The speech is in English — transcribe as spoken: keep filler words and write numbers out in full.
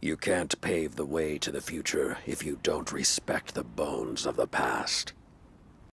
You can't pave the way to the future if you don't respect the bones of the past.